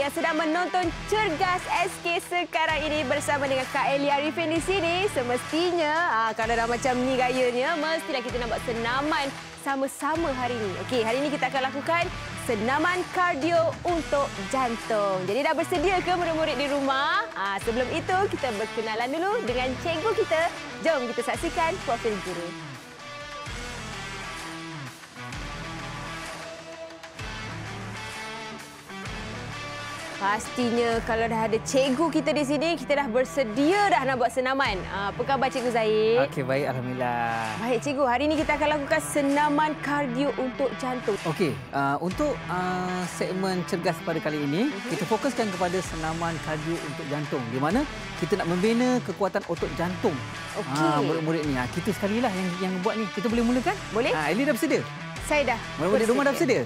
yang sedang menonton Cergas SK sekarang ini bersama dengan Kak Elly Arifin di sini. Semestinya kalau dah macam ni gayanya, mestilah kita nak buat senaman sama-sama hari ini. Okey, hari ini kita akan lakukan senaman kardio untuk jantung. Jadi dah bersedia ke murid-murid di rumah? Sebelum itu kita berkenalan dulu dengan cikgu kita. Jom kita saksikan profil guru. Pastinya kalau dah ada cikgu kita di sini, kita dah bersedia dah nak buat senaman. Apa khabar Cikgu Zahid? Okey, baik. Alhamdulillah. Baik Cikgu, hari ini kita akan lakukan senaman kardio untuk jantung. Okey, untuk segmen cergas pada kali ini, kita fokuskan kepada senaman kardio untuk jantung. Di mana kita nak membina kekuatan otot jantung. Okey. Murid-murid ni, kita sekali lah yang buat ni. Kita boleh mulakan? Boleh. Elly dah bersedia? Saya dah. Murid-murid rumah dah bersedia?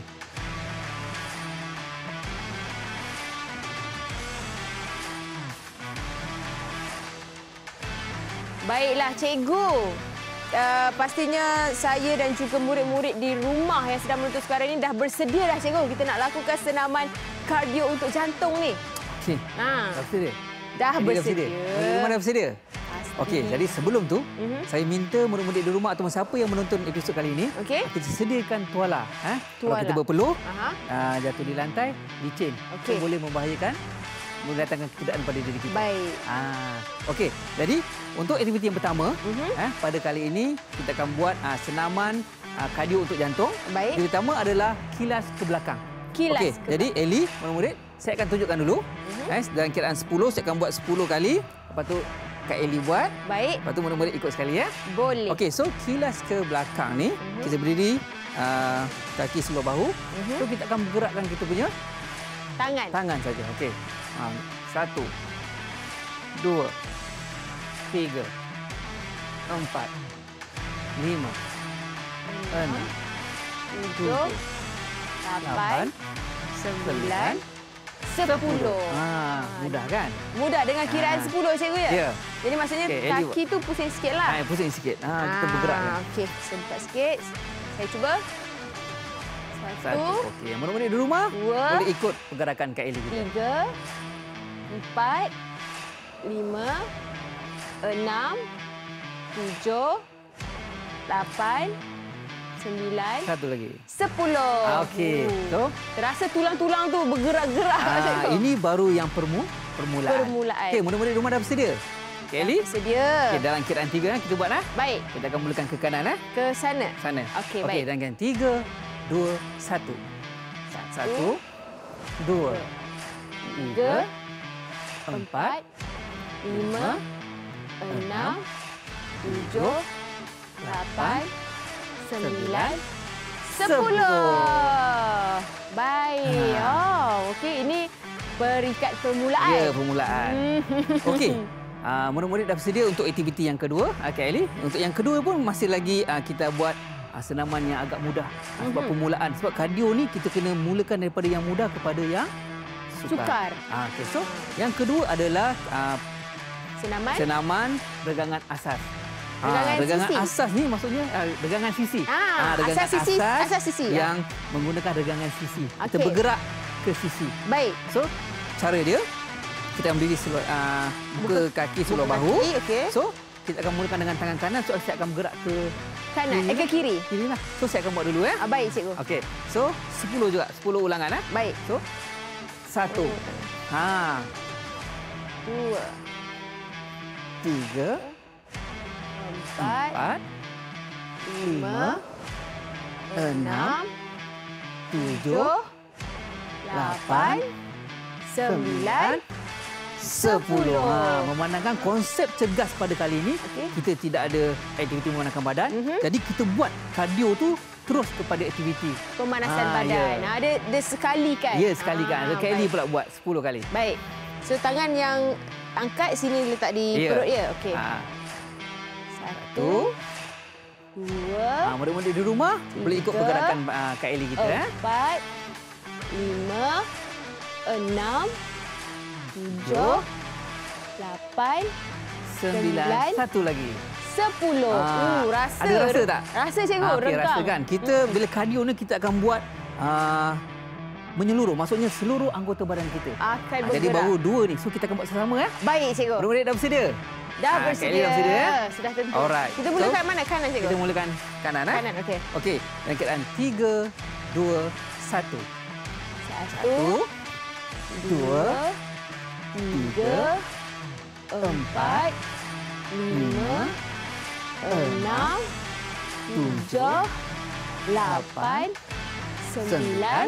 Baiklah cikgu. Pastinya saya dan juga murid-murid di rumah yang sedang menonton sekarang ini dah bersedia dah cikgu. Kita nak lakukan senaman kardio untuk jantung ni. Okey. Dah bersedia? Dah bersedia. Murid rumah dah bersedia? Okey, jadi sebelum tu, saya minta murid-murid di rumah atau siapa yang menonton episod kali ini, kita sediakan tuala. Kalau kita berpeluh, jatuh di lantai, licin. Itu boleh membahayakan, mendatangkan ketidakadaan pada diri kita. Baik. Okey, jadi untuk aktiviti yang pertama, pada kali ini kita akan buat senaman kardio untuk jantung. Baik. Yang pertama adalah kilas ke belakang. Kilas. Okey, jadi Elly, murid-murid, saya akan tunjukkan dulu. Dalam kiraan 10, saya akan buat 10 kali. Lepas tu Kak Elly buat. Baik. Lepas tu murid-murid ikut sekali ya. Boleh. Okey, so kilas ke belakang ni, kita berdiri kaki sebelah bahu. So kita akan bergerakkan kita punya tangan saja. Okey. 1 2 3 4 5 6 7 8 9 10. Mudah kan? Mudah dengan kiraan 10 cikgu ya? Ya. Jadi maksudnya kaki tu pusing sikitlah. Pusing sikit. Kita bergerak kan. Okey, sempat sikit. Saya cuba. 1. Okey, murid-murid di rumah 2, boleh ikut pergerakan Kak Elly kita. 3 4 5 6 7 8 9 Satu lagi. 10. Okey. So, terasa tulang-tulang tu bergerak-gerak. Ini baru yang permulaan. Okey, murid-murid rumah dah bersedia? Kak Elly? Bersedia. Okey, dalam kiraan 3 kita buat Baik. Kita akan mulakan ke kanan Ke sana. Okey, baik. Dan 3 2 1. 1 2 3 4 5 6 7 8 9 10. Baik. Okey, ini peringkat permulaan. Ya, permulaan. Okey. Murid-murid dah bersedia untuk aktiviti yang kedua, Kak Elly. Untuk yang kedua pun masih lagi kita buat senaman yang agak mudah. Sebab permulaan. Sebab kardio ni kita kena mulakan daripada yang mudah kepada yang sukar. Okay, so yang kedua adalah senaman regangan asas. Regangan asas ni maksudnya regangan sisi. Regangan asas sisi yang menggunakan regangan sisi. Kita bergerak ke sisi. Baik. So cara dia, kita akan berdiri buka kaki sebelah bahu. So kita akan mulakan dengan tangan kanan. So saya akan bergerak ke kanan, ke kiri. Kiri lah. So saya akan buat dulu ya. Baik cikgu. Okey. So 10 juga, 10 ulangan Baik. So 1 2 3 4 5 6 7 8 9 10. Memandangkan konsep cergas pada kali ini, kita tidak ada aktiviti memandangkan badan. Jadi kita buat kardio tu terus kepada aktiviti pemanasan badan. Dia sekali kan? Ya, sekali kan. Kak Elly pula buat 10 kali. Baik. So tangan yang angkat sini letak di perut dia. Okey. 1 2. Murid-murid di rumah boleh ikut pergerakan Kak Elly kita. 4 5 6 7 8 9 satu lagi. 10. Rasa. Ada rasa tak? Rasa cikgu, Okey, renggang. rasa kan. Kita bila kardio ni kita akan buat menyeluruh. Maksudnya seluruh anggota badan kita. Akan bergerak. Jadi baru 2 ni. So kita akan buat sama ya. Baik, cikgu. Murid-murid dah bersedia? Dah bersedia. Dah bersedia ya? Sudah tentu. Alright. Kita mulakan mana? Kanan, cikgu? Kita mulakan kanan. Kanan, okey. Okey. Dalam keadaan 3, 2, 1. 1, 2, 3, 4, 5, 6, 7, 8, 9,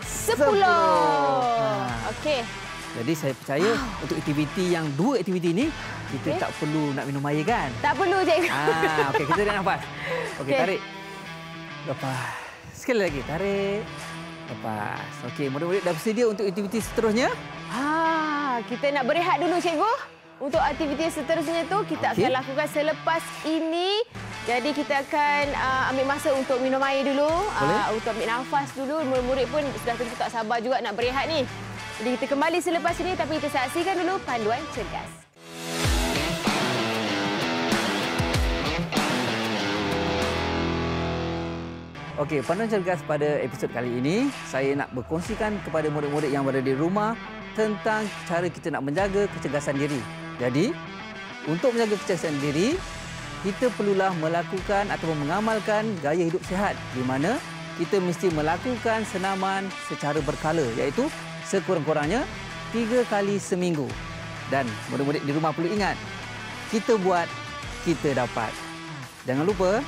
10. Okey. Jadi saya percaya untuk aktiviti yang 2 aktiviti ini kita tak perlu nak minum air kan? Tak perlu, cikgu. Okey, kita tarik nafas. Okey, tarik. Lepas. Sekali lagi, tarik. Lepas. Okey, murid-murid dah bersedia untuk aktiviti seterusnya? Kita nak berehat dulu, cikgu. Untuk aktiviti seterusnya tu kita akan lakukan selepas ini. Jadi kita akan ambil masa untuk minum air dulu, untuk ambil nafas dulu. Murid-murid pun sudah tentu tak sabar juga nak berehat ni. Jadi kita kembali selepas ini, tapi kita saksikan dulu panduan cergas. Okey, panduan cergas pada episod kali ini, saya nak berkongsikan kepada murid-murid yang berada di rumah tentang cara kita nak menjaga kecergasan diri. Jadi, untuk menjaga kecergasan diri, kita perlulah melakukan atau mengamalkan gaya hidup sihat di mana kita mesti melakukan senaman secara berkala, iaitu sekurang-kurangnya 3 kali seminggu. Dan murid-murid di rumah perlu ingat, kita buat, kita dapat. Jangan lupa.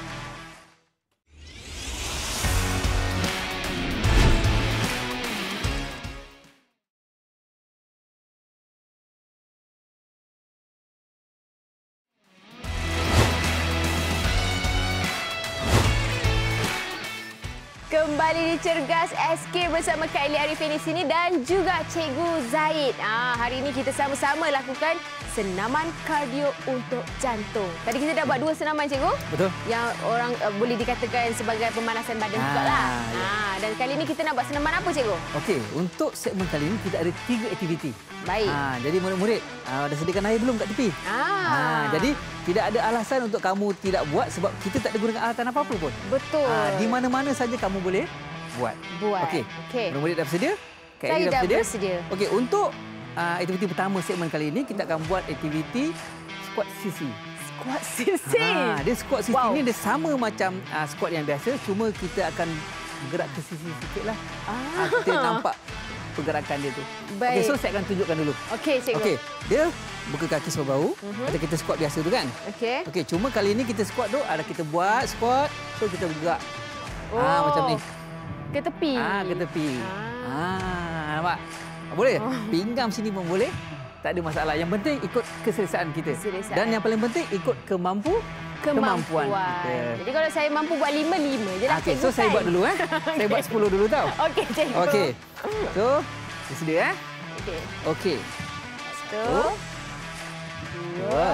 Kembali di Cergas SK bersama Kak Eli Arifin di sini dan juga Cikgu Zaid. Hari ini kita sama-sama lakukan senaman kardio untuk jantung. Tadi kita dah buat 2 senaman, Cikgu. Betul. Yang orang boleh dikatakan sebagai pemanasan badan juga lah. Dan kali ini kita nak buat senaman apa, Cikgu? Okey, untuk segmen kali ini kita ada 3 aktiviti. Baik. Jadi murid-murid, dah sediakan air belum kat tepi? Jadi tidak ada alasan untuk kamu tidak buat sebab kita tak ada gunakan alatan apa-apa pun. Betul. Di mana-mana saja kamu boleh buat. Okey. Murid-murid dah bersedia? Saya dah bersedia. Okey, untuk aktiviti pertama segmen kali ini kita akan buat aktiviti squat sisi. Squat sisi. Dia squat sisi ni dia sama macam squat yang biasa, cuma kita akan bergerak ke sisi sikitlah. Kita nampak pergerakan dia tu. Okey, so saya akan tunjukkan dulu. Okey, cikgu. Okey, dia buka kaki sebelah bahu. Atau kita squat biasa tu kan? Okey, cuma kali ini kita squat tu ada kita buat squat, so kita bergerak. Macam ni. Ke tepi. Ke tepi. Nampak? Boleh? Pinggang sini pun boleh. Tak ada masalah. Yang penting ikut keselesaan kita. Dan yang paling penting ikut kemampuan kita. Jadi kalau saya mampu buat 5 je lah, cikgu. So saya buat dulu Saya buat 10 dulu tau. Okey, cikgu. Okey. So, bersedia Okey. 1, 2,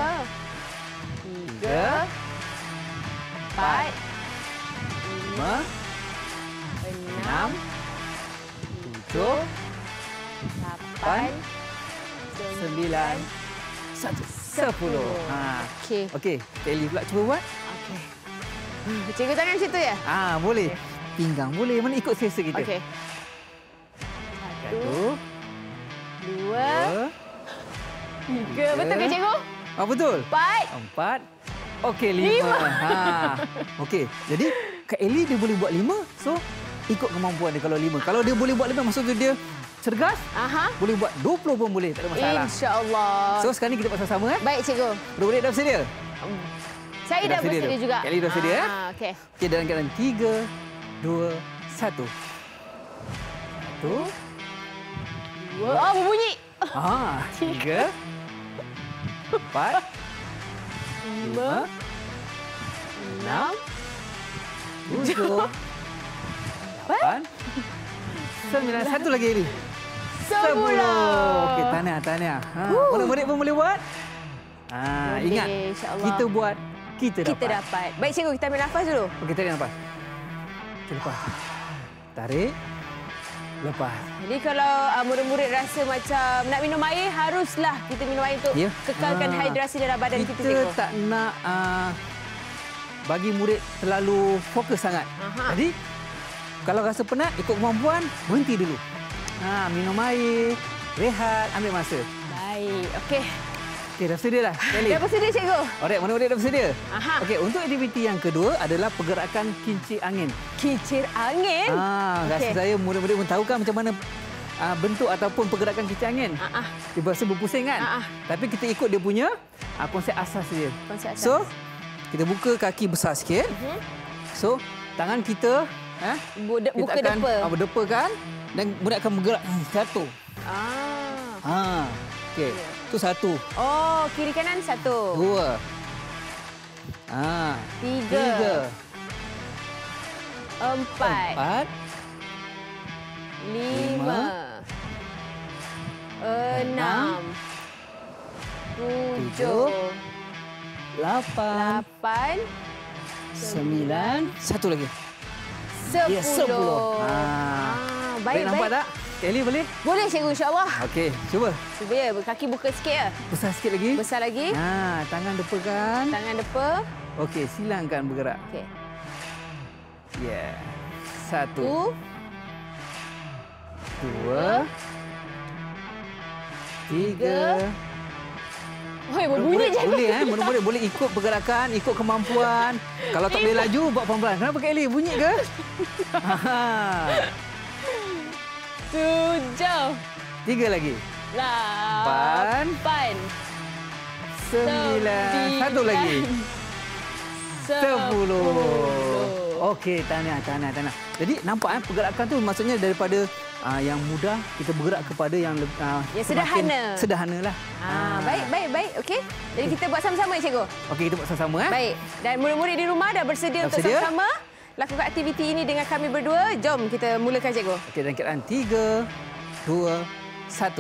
3, 4, 5, 6, 7, 8, 9, 10. Okey. Kelly pula cuba buat. Okey. Cikgu tangan situ ya? Boleh. Pinggang boleh. Mana ikut selesa kita. Okey. 1, 2, 3. Betul ke, cikgu? Betul. 4. Okey, 5. Okey. Jadi Kak Eli dia boleh buat 5. So ikut kemampuan dia kalau 5. Kalau dia boleh buat 5 maksudnya dia cergas. Boleh buat 20 pun boleh, tak ada masalah. InsyaAllah. So sekarang ni kita buat sama-sama. Baik, cikgu. Murid-murid dah bersedia? Saya dah bersedia juga. Kak Eli dah bersedia? Okey. Okey, dalam keadaan 3, 2, 1. 1. 2. Berbunyi. 3, 4, 5, 6, 7, 8, 9. Satu lagi, Eli. 10. Okey, tahniah. Murid-murid pun boleh buat. Ingat, kita buat, kita dapat. Baik, cikgu, kita ambil nafas dulu. Okey, tarik nafas. Kita lepas. Tarik. Lepas. Jadi kalau murid-murid rasa macam nak minum air, haruslah kita minum air untuk kekalkan hidrasi dalam badan kita. Kita tak nak bagi murid terlalu fokus sangat. Jadi, kalau rasa penat, ikut kemampuan, berhenti dulu. Minum air, rehat, ambil masa. Baik, okey. Okey, dah bersedia dah, Kelly? Dah bersedia, cikgu. Alright, murid-murid dah bersedia? Aha. Okey, untuk aktiviti yang kedua adalah pergerakan kincir angin. Kincir angin? Rasa saya murid-murid pun tahu kan macam mana bentuk ataupun pergerakan kincir angin. Dia berasa berpusing kan? Tapi kita ikut dia punya konsep asas dia. Konsep asas. So, kita buka kaki besar sikit. So, tangan kita buka depa. Berdepa kan? Dan murid akan bergerak satu. Okey. Itu satu. Oh, kiri kanan satu. Dua. Tiga. Empat. Lima. Enam. Tujuh. Lapan. Sembilan. Satu lagi. 10. Ya, 10. Baik. Nampak tak? Kelly boleh? Boleh, cikgu, insya-Allah. Okey, cuba. Cuba ya, kaki buka sikit ya. Besar sikit lagi. Besar lagi. Tangan depakan. Tangan depa. Okey, silangkan bergerak. Okey. Ya. Satu. Dua. Tiga. Oi, berbunyi je. Boleh murid-murid boleh ikut pergerakan, ikut kemampuan. Kalau tak boleh laju, buat pelan-pelan. Kenapa Kelly? Bunyi ke? 7. 3 lagi. 8. 9. Satu lagi. 10. Okey, tahniah. Jadi nampak pergerakan tu maksudnya daripada yang mudah kita bergerak kepada yang sederhana lah. Baik. Okey. Jadi kita buat sama-sama ya, cikgu. Okey, kita buat sama-sama Baik. Dan murid-murid di rumah dah bersedia untuk sama-sama lakukan aktiviti ini dengan kami berdua. Jom kita mulakan, cikgu. Okey, dalam keadaan 3, 2, 1.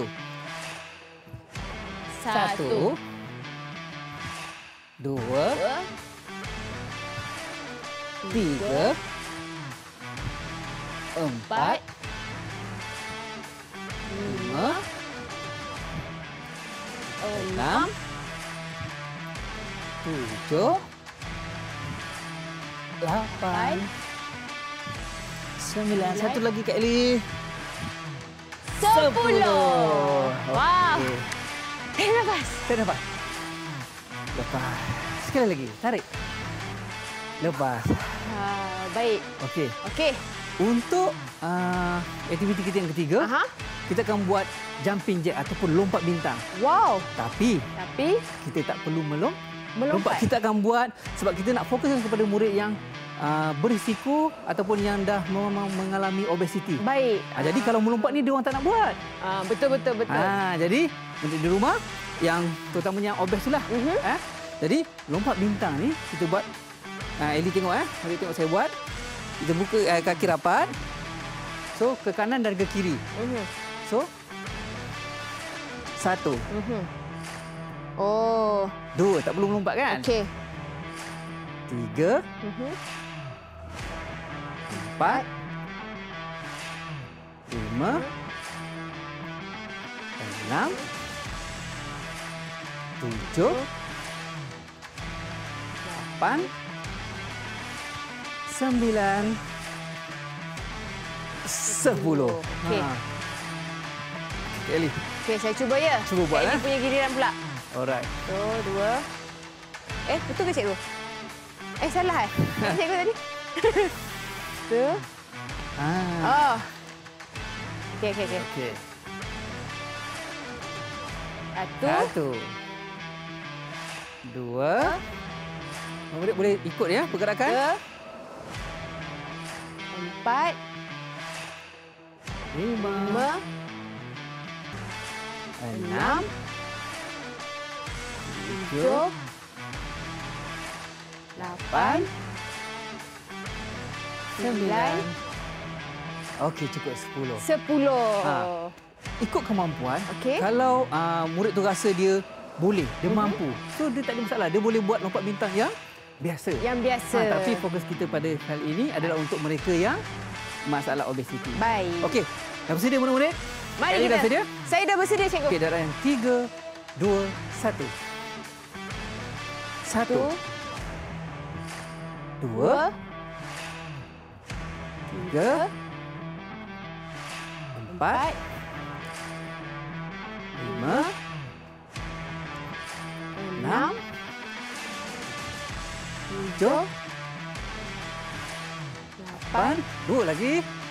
1, 2, 3, 4, 5, 6, 7, 8, 9. Satu lagi, Kak Eli. 10. Wow. Tarik nafas. Lepas. Sekali lagi. Tarik. Lepas. Baik. Okey. Untuk aktiviti kita yang ketiga, kita akan buat jumping jack ataupun lompat bintang. Wow. Tapi kita tak perlu melompat. Kita akan buat sebab kita nak fokus kepada murid yang berisiko ataupun yang dah mengalami obesiti. Baik. Jadi kalau melompat ni dia orang tak nak buat. Betul. Jadi untuk di rumah yang terutamanya yang obes itulah. Jadi lompat bintang ni kita buat. Eli tengok Murid tengok saya buat. Kita buka kaki rapat. So ke kanan dan ke kiri. So 1. 2, tak perlu melompat kan? Okey. 3. 4. 5. 6. 7. 8. 9. 10. Okey. Eli. Okey, saya cuba ya. Cuba buat Eli punya giliran pula. Alright. 2. Betul ke, cikgu? Salah cikgu tadi. Tu. Okey. 1. 2. Murid boleh ikut ya pergerakan. 4. 5. 6. 7. 8. 9. Okey, cukup 10. Ikut kemampuan. Kalau murid tu rasa dia boleh, dia mampu. So dia tak ada masalah. Dia boleh buat lompat bintang yang biasa. Tapi fokus kita pada kali ini adalah untuk mereka yang masalah obesiti. Baik. Okey, dah bersedia murid-murid? Mari kita. Dah bersedia? Saya dah bersedia, cikgu. Okey, dalam 3, 2, 1. 1. 2. 3. 4, 5, 6, 7, 8, 2 lagi,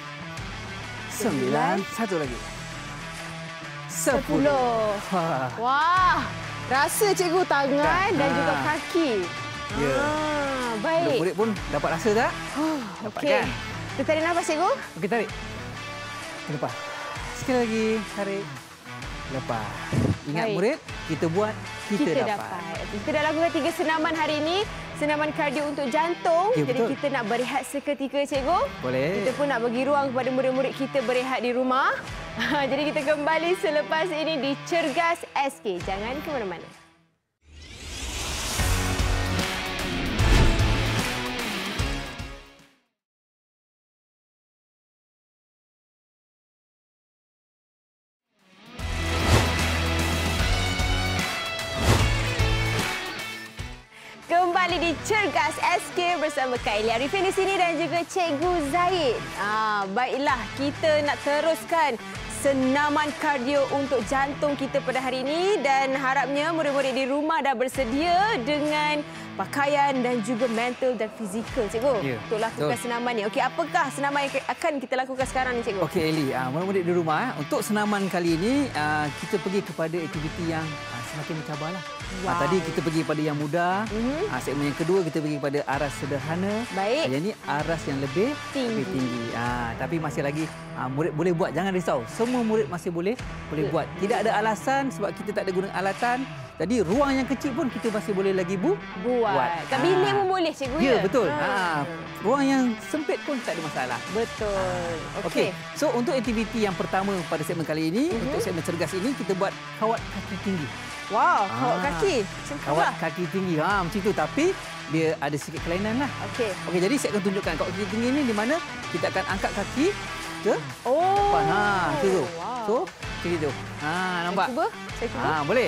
9, 1 lagi. 10. Wah, rasa cikgu tangan dan juga kaki. Ya. Baik. Murid pun dapat rasa tak? Dapat Okey. kan? Kita tarik nafas cikgu. Okey, tarik. Lepas. Sekali lagi, tarik. Lepas. Ingat Baik. murid, kita buat, kita dapat. Okey, kita dah lakukan 3 senaman hari ini. Senaman kardio untuk jantung. Ya, Jadi betul. kita nak berehat seketika cikgu. Boleh. Kita pun nak bagi ruang kepada murid-murid kita berehat di rumah. Jadi kita kembali selepas ini di Cergas SK. Jangan ke mana-mana. Kembali di Cergas SK bersama Kak Elia Arifin di sini dan juga Cikgu Zaid. Baiklah, kita nak teruskan senaman kardio untuk jantung kita pada hari ini dan harapnya murid-murid di rumah dah bersedia dengan pakaian dan juga mental dan fizikal, Cikgu. Ya, untuk lakukan senaman ni. Okey, apakah senaman yang akan kita lakukan sekarang ni, Cikgu? Okey, Eli. Murid-murid di rumah, untuk senaman kali ini, kita pergi kepada aktiviti yang semakin mencabarlah. Wow. Tadi kita pergi pada yang mudah. Segmen yang kedua, kita pergi kepada aras sederhana. Baik. Yang ini aras yang lebih tinggi. Tapi masih lagi, murid boleh buat. Jangan risau. Semua murid masih boleh buat. Tidak ada alasan sebab kita tak ada guna alatan. Jadi ruang yang kecil pun kita masih boleh lagi buat. Kat bilik pun boleh, Cikgu, ya? Ya, betul. Ruang yang sempit pun tak ada masalah. Betul. Okey. So, untuk aktiviti yang pertama pada segmen kali ini, untuk segmen cergas ini, kita buat kawat kaki tinggi. Wow, kawat kaki. Macam tu Kawat lah. kaki tinggi. Macam tu. Tapi, dia ada sikit kelainan lah. Okey. Okey, jadi saya akan tunjukkan kawat kaki tinggi ini di mana kita akan angkat kaki ke Oh. depan. Itu tu. Wow. So, macam itu. Nampak? Saya cuba. Boleh.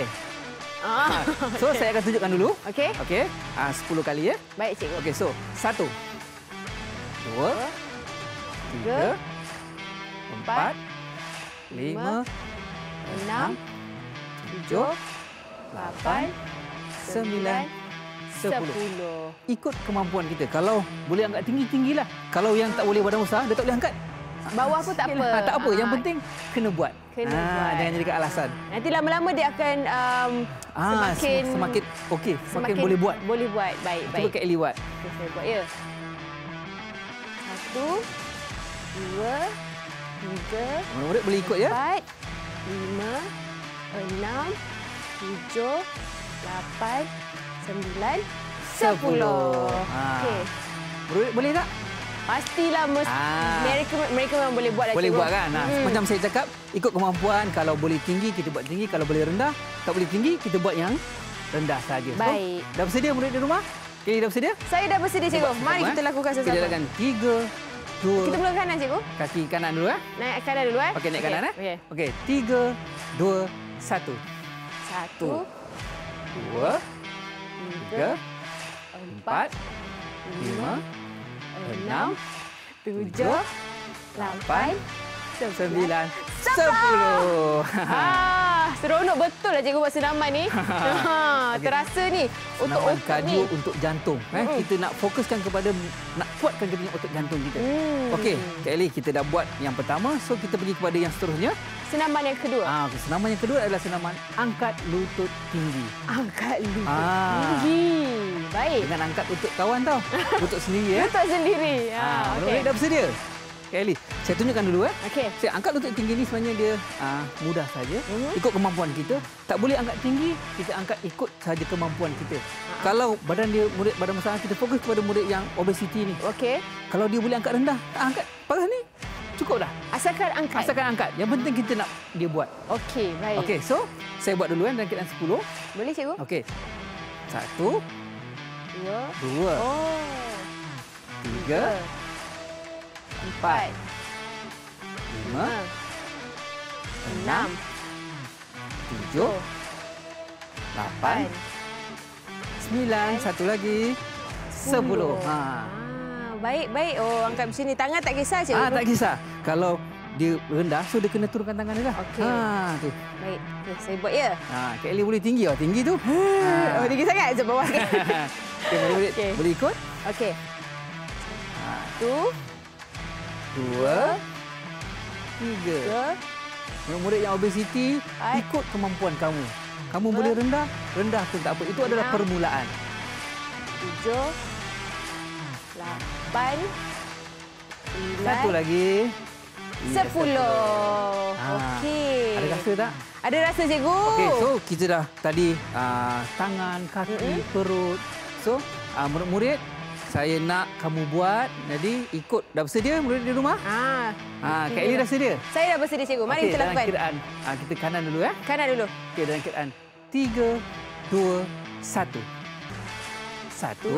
So, saya akan tunjukkan dulu. Okey. Okey. 10 kali ya. Baik, Cikgu. Okey, so 1, 2, 3, 4, 5, 6, 7, 8, 9, 10. Ikut kemampuan kita. Kalau boleh angkat tinggi-tinggilah. Kalau yang tak boleh badan besar, dia tak boleh angkat. Bawah pun tak apa. Tak apa. Yang penting kena buat. Buat. Jangan jadikan alasan. Nanti lama-lama dia akan semakin okey, semakin boleh buat. Boleh buat. Baik, Cuba baik. Kak Eli buat. Okay, saya buat, ya. 1, 2, 3, Murid-murid boleh ikut ya. 4, 5, 6, 7, 8, 9, 10. Okey. Murid boleh tak? Pastilah mereka memang boleh buat lah, Boleh Cikgu. buat kan? Macam saya cakap, ikut kemampuan. Kalau boleh tinggi, kita buat tinggi. Kalau boleh rendah, tak boleh tinggi, kita buat yang rendah saja. Baik. So, dah bersedia murid di rumah? Kini dah bersedia? Saya dah bersedia, Cikgu. Mari kita lakukan Kita sesuatu. lakukan 3, 2. Kita mula kanan, Cikgu. Kaki kanan dulu. Naik kanan dulu. Okey, naik kanan. Okey. Okey, 3, 2, 1. 1, 2, 3, 4, 4, 5, 6, 7, 8, 9, 10. Seronok betul lah Cikgu buat senaman ni. Terasa ni untuk Senaman otot kardio ni. untuk jantung. Kita nak fokuskan kepada nak kuatkan kita punya otot jantung kita. Okey, Kak Eli, kita dah buat yang pertama. So, kita pergi kepada yang seterusnya. Senaman yang kedua. Okay, senaman yang kedua adalah senaman angkat lutut tinggi. Angkat lutut tinggi. Baik. Dengan angkat lutut kawan tau. Lutut sendiri ya. Lutut sendiri. Murid-murid dah bersedia? Kak Eli, saya tunjukkan dulu. Okey. Saya angkat lutut tinggi ni sebenarnya dia mudah saja. Ikut kemampuan kita. Tak boleh angkat tinggi, kita angkat ikut saja kemampuan kita. Kalau badan dia murid badan besar, kita fokus kepada murid yang obesiti ni. Okey. Kalau dia boleh angkat rendah, tak angkat paras ni. Cukup dah. Asalkan angkat. Asalkan angkat. Yang penting kita nak dia buat. Okey, baik. Okey, so saya buat dulu dalam keadaan 10. Boleh, Cikgu? Okey. 1, 2, 3, 4, 5, 6, 7, 8, 9, satu lagi, 10. Baik, baik. Oh, angkat macam ni. Tangan tak kisah, Cikgu? Tak kisah. Kalau dia rendah, so dia kena turunkan tangan dia lah. Okey. Tu. Baik. Okay, saya buat ya. Kak Ellie boleh tinggi. Tinggi tu. Oh, tinggi sangat. Sekejap bawah sikit. Okey, Okey. boleh ikut? Okey. 1, 2, 3. Murid-murid yang obesiti, ikut kemampuan kamu. Kamu boleh rendah tu tak apa. Itu adalah permulaan. 7, 8, 9. Satu lagi. 10. Okey. Ada rasa tak? Ada rasa, cikgu. Okey, so kita dah tadi tangan, kaki, perut. So, murid-murid, saya nak kamu buat. Jadi, ikut. Dah bersedia murid di rumah? Kak Ellie dah sedia? Saya dah bersedia, cikgu. Mari kita lakukan. Dalam kiraan. Kita kanan dulu, ya? Kanan dulu. Okey, dalam kiraan. 3, 2, 1. 1,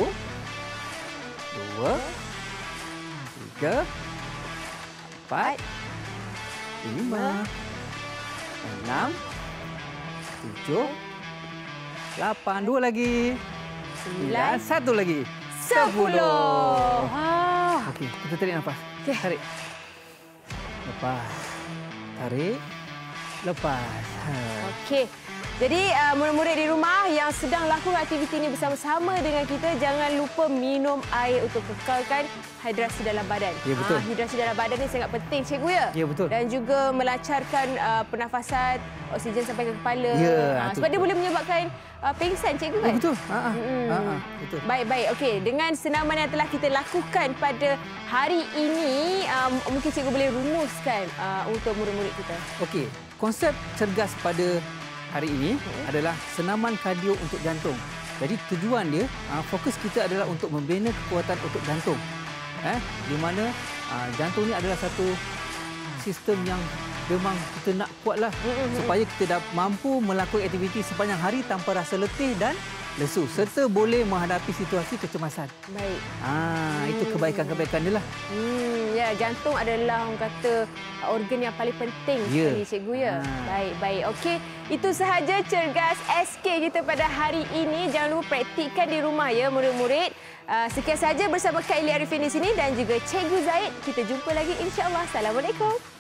2, 3, 4, 5, 6, 7, 8. 2 lagi. 9. 1 lagi. 10. Okey, kita tarik nafas. Okay. Tarik. Lepas. Tarik. Lepas. Okey. Jadi murid-murid di rumah yang sedang lakukan aktiviti ini bersama-sama dengan kita, jangan lupa minum air untuk kekalkan hidrasi dalam badan. Ya, betul. Hidrasi dalam badan ini sangat penting, cikgu ya. Ya, betul. Dan juga melancarkan pernafasan, oksigen sampai ke kepala. Ya, sebab dia boleh menyebabkan pingsan, cikgu kan? Ya, betul. Betul. Baik. Okey, dengan senaman yang telah kita lakukan pada hari ini, mungkin cikgu boleh rumuskan untuk murid-murid kita. Okey, konsep cergas pada hari ini adalah senaman kardio untuk jantung. Jadi tujuan dia, fokus kita adalah untuk membina kekuatan otot jantung. Di mana jantung ni adalah satu sistem yang memang kita nak kuatlah supaya kita mampu melakukan aktiviti sepanjang hari tanpa rasa letih dan lesu serta boleh menghadapi situasi kecemasan. Baik. Itu kebaikan-kebaikan dia lah. Ya, jantung adalah orang kata organ yang paling penting sekali, cikgu ya. Baik. Okey, itu sahaja Cergas SK kita pada hari ini. Jangan lupa praktikkan di rumah ya murid-murid. Sekian sahaja bersama Kak Ellie Arifin di sini dan juga Cikgu Zaid. Kita jumpa lagi insya-Allah. Assalamualaikum.